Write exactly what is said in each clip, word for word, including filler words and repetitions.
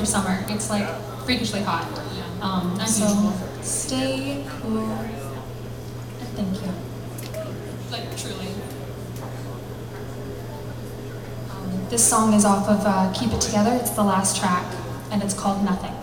through summer. It's like freakishly hot. Um, so stay cool and thank you. Like truly. Um, this song is off of uh, Keep It Together. It's the last track, and it's called Nothing.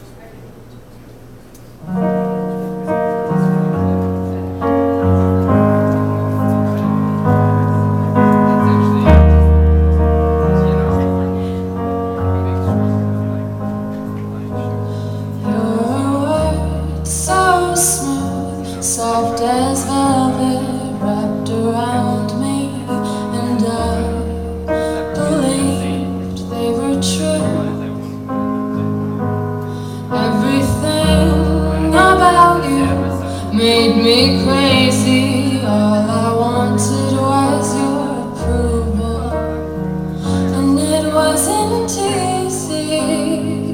Soft as velvet wrapped around me, and I believed they were true. Everything about you made me crazy. All I wanted was your approval, and it wasn't easy.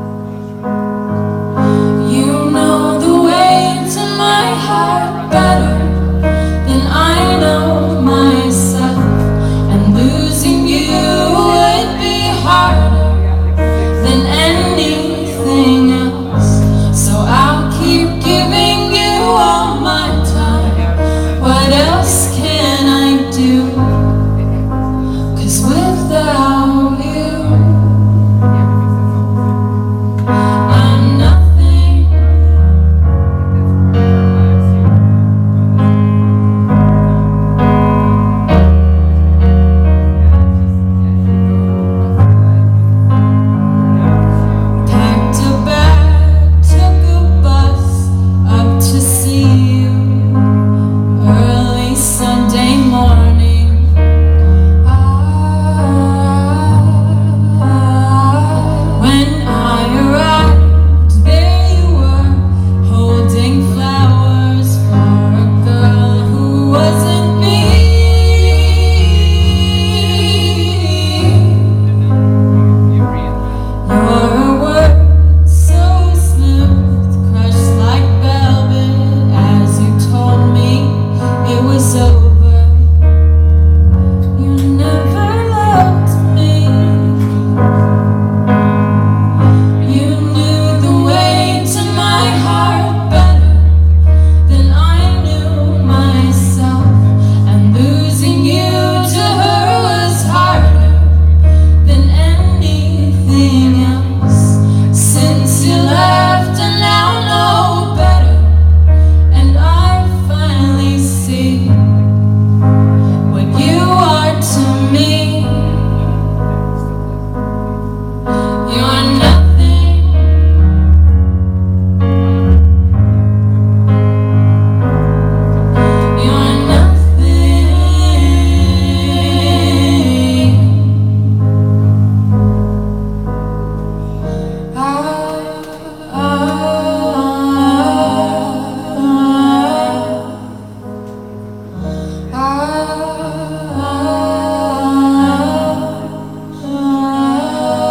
You know the way to my heart better than I know myself, and losing you would be harder than anything else. So I'll keep giving you all my time. What else can I do? 'Cause without you, I'm nothing.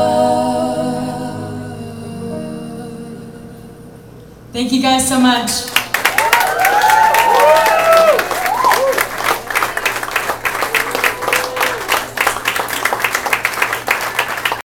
Thank you guys so much.